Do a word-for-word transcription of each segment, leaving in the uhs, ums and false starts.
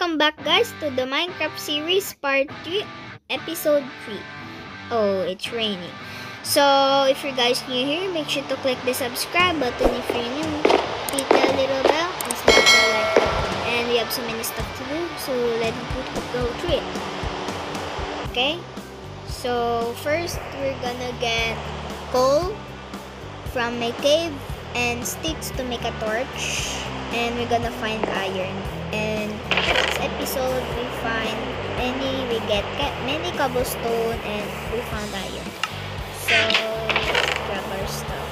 Welcome back guys to the Minecraft series part three, episode three. Oh, it's raining. So, if you guys new here, make sure to click the subscribe button if you're new. Hit the little bell and smash the like button. And we have so many stuff to do, so let's go through it. Okay? So, first we're gonna get coal from my cave and sticks to make a torch. And we're gonna find iron. And next episode we find many we get many cobblestone and we found iron. So let's grab our stuff.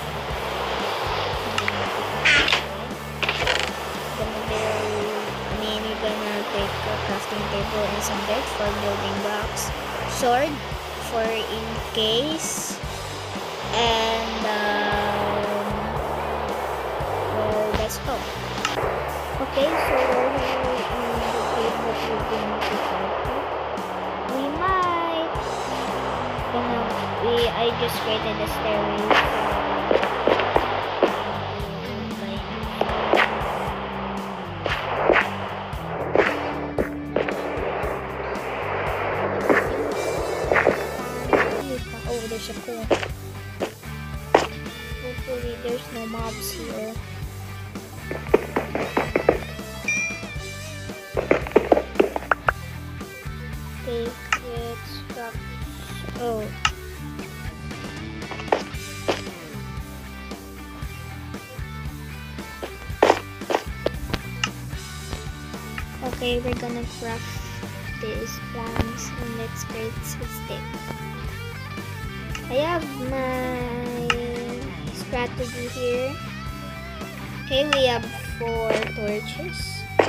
Gonna build I mean we're gonna take a crafting table and some dirt for building blocks. Sword for in case, and um, well, let's go. Okay, so we're here in the cave that we're going to start with. We might gonna we I just created a stairway. Oh, there's a pool. Hopefully there's no mobs here. Okay, let's stop. Oh. Okay, we're gonna craft these planks and let's create a stick. I have my strategy here. Okay, we have four torches.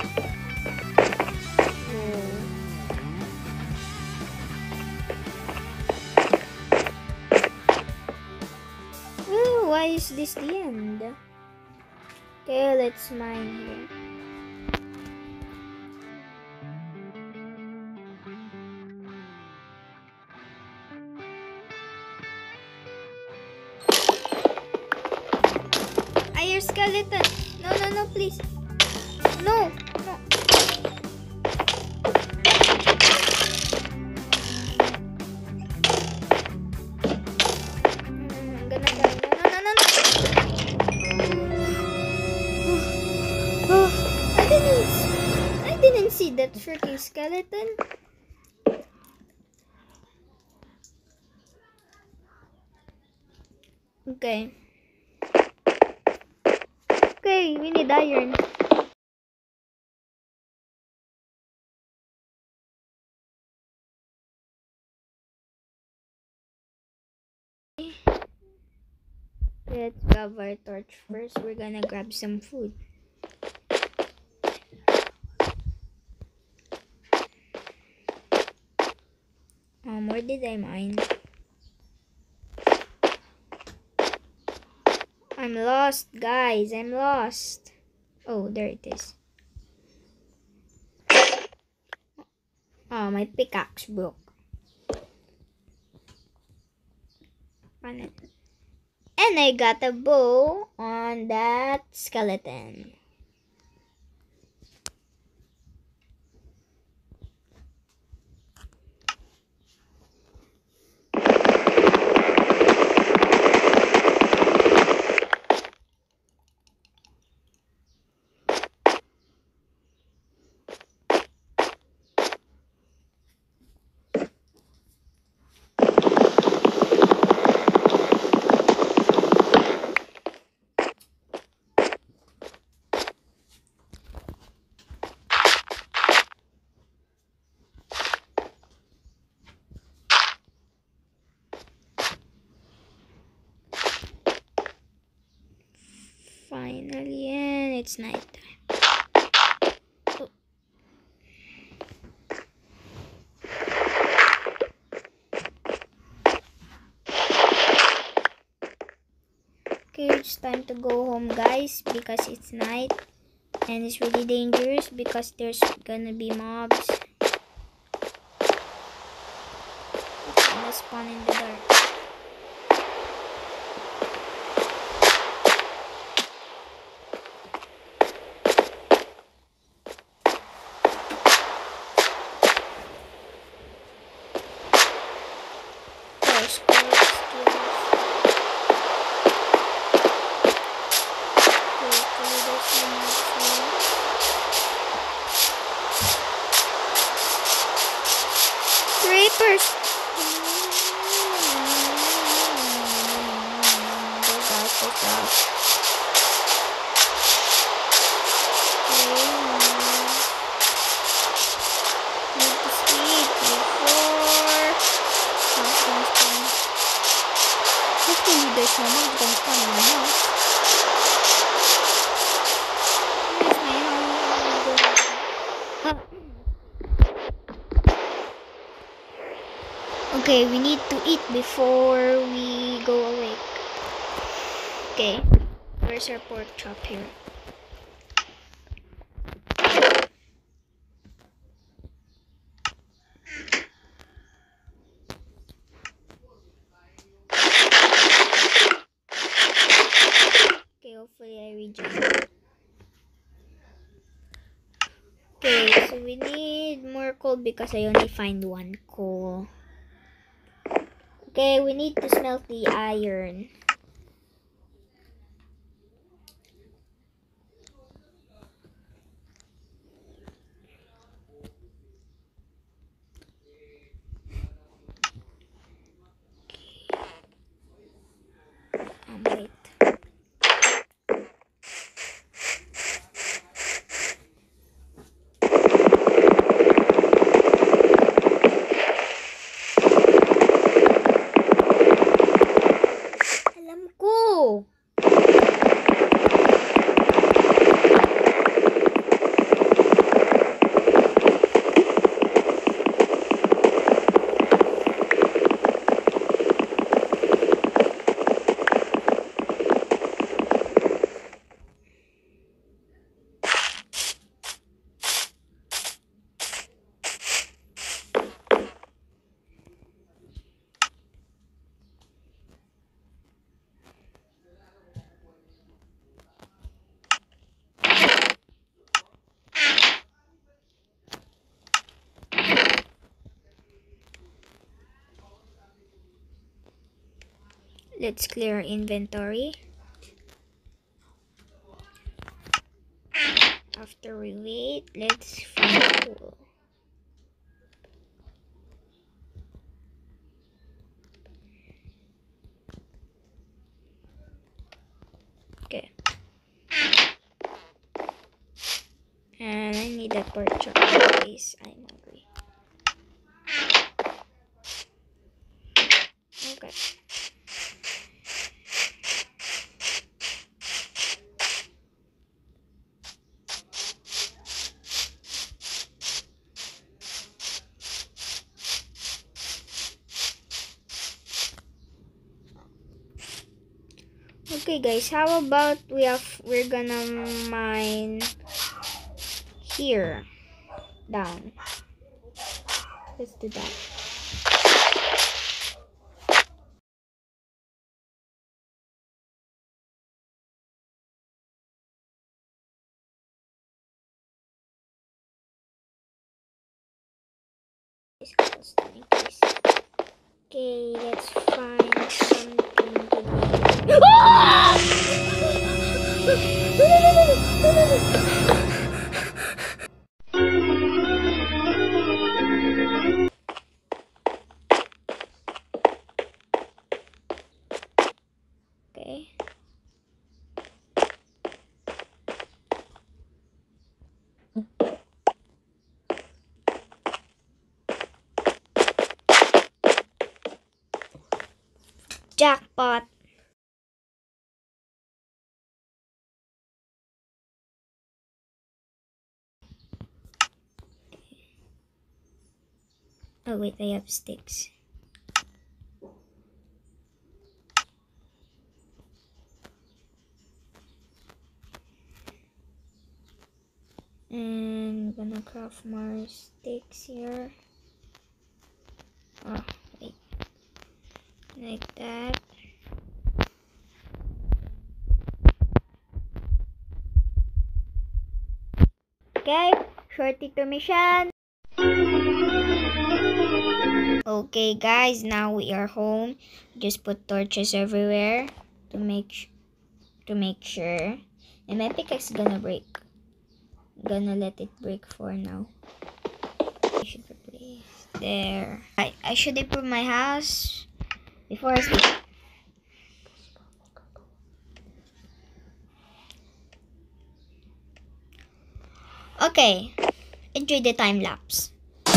Oh. Oh, why is this the end? Okay, let's mine here. Iron skeleton! No, no, no, please! No! No! I'm gonna die. No, no, no, no, no! Oh, I didn't I didn't see that freaking skeleton. Okay. Okay, we need iron. Let's grab our torch first. We're gonna grab some food. Um, where did I mine? I'm lost, guys. I'm lost. Oh, there it is. Oh, my pickaxe broke. And I got a bow on that skeleton. Finally, and it's night time. Oh. Okay, it's time to go home, guys, because it's night and it's really dangerous because there's gonna be mobs. It's gonna spawn in the dark. creepers! There's out, there's out. Need to sleep before house gonna spawn. Hopefully there's no mobs gonna spawn in my house. Where's my house? Huh. Okay, we need to eat before we go awake. Okay, where's our pork chop here? Okay, hopefully I regen. Okay, so we need more coal because I only find one coal. Okay, we need to smelt the iron. Um, wait. Alam ko! Let's clear our inventory. After we wait, let's find coal. Okay. And I need that pork chop in case I'm hungry. Okay. Okay guys, how about we have we're gonna mine here down. Let's do that. Okay, let's find something to do. Okay. Jackpot. Oh wait, I have sticks. And I'm gonna craft more sticks here. Oh wait, like that. Okay, short intermission. Okay guys, now we are home. Just put torches everywhere to make to make sure. And my pickaxe is gonna break. I'm gonna let it break for now. I should replace. There. I, I should improve my house before I sleep. Okay, enjoy the time lapse.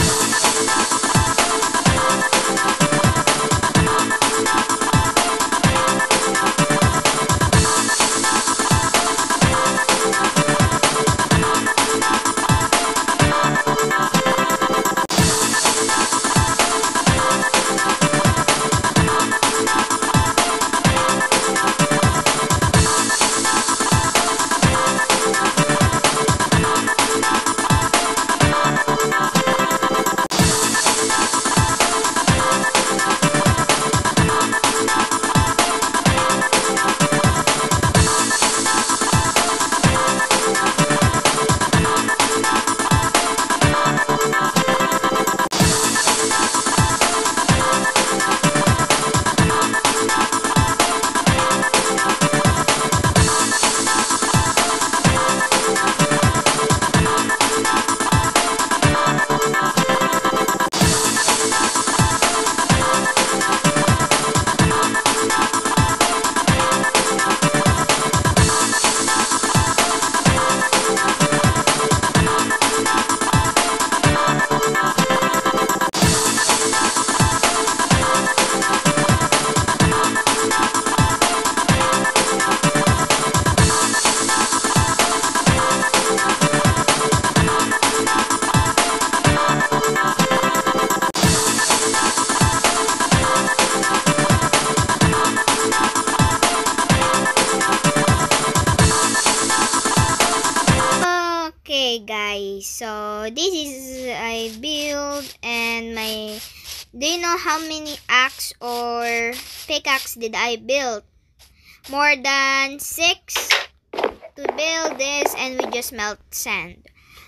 Okay guys, so this is I build, and my, do you know how many axe or pickaxe did I build? More than six to build this, and we just melt sand.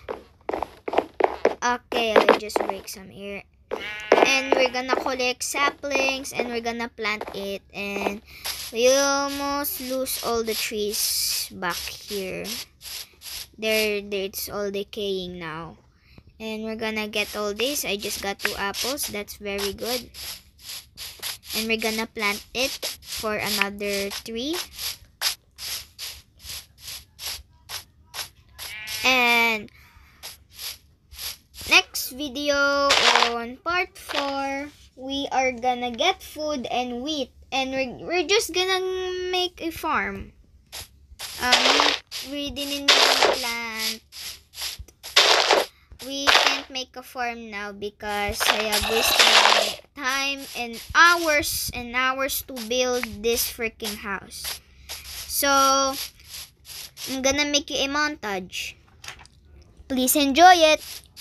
Okay, I'll just break some here, and we're gonna collect saplings and we're gonna plant it, and we almost lose all the trees back here. There, it's all decaying now, and we're gonna get all this. I just got two apples, that's very good, and we're gonna plant it for another three. And next video on part four, we are gonna get food and wheat, and we're, we're just gonna make a farm. Um, we didn't plant. We can't make a farm now because I have wasted time and hours and hours to build this freaking house. So I'm gonna make you a montage. Please enjoy it.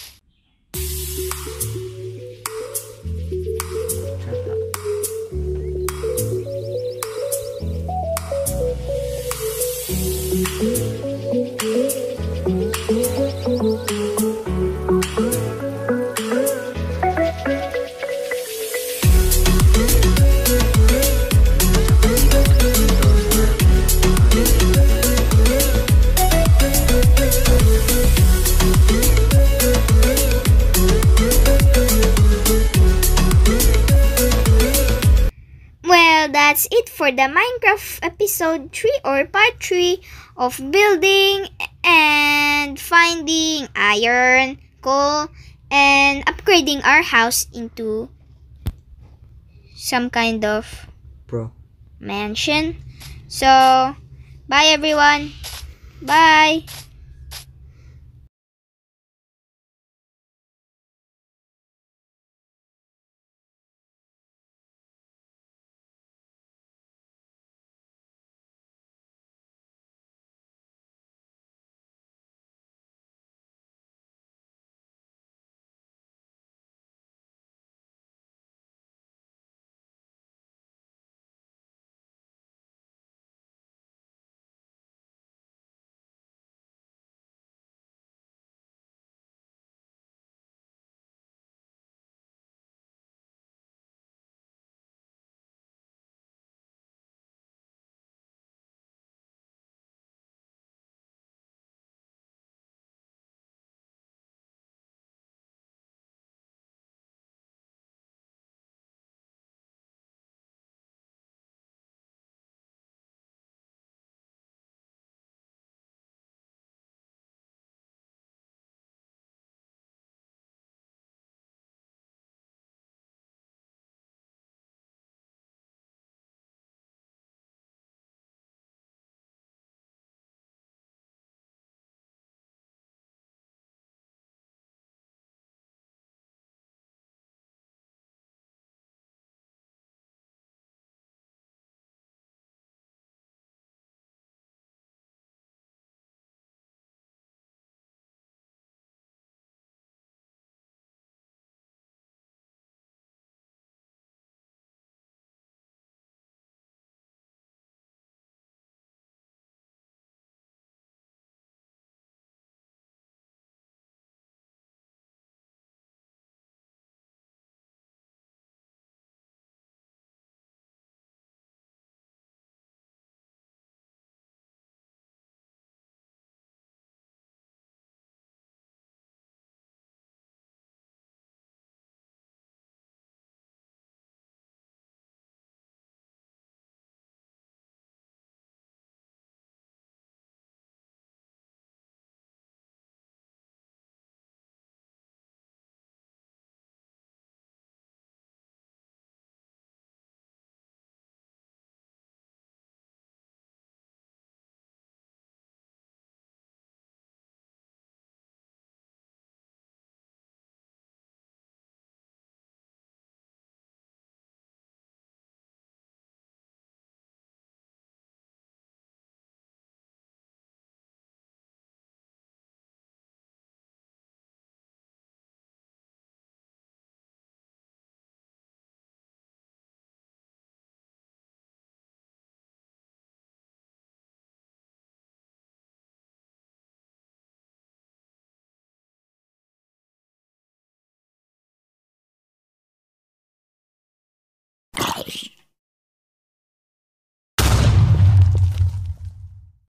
Well, that's it for the Minecraft episode three or part three of building and finding iron, coal, and upgrading our house into some kind of Bro. mansion. So, bye everyone. Bye.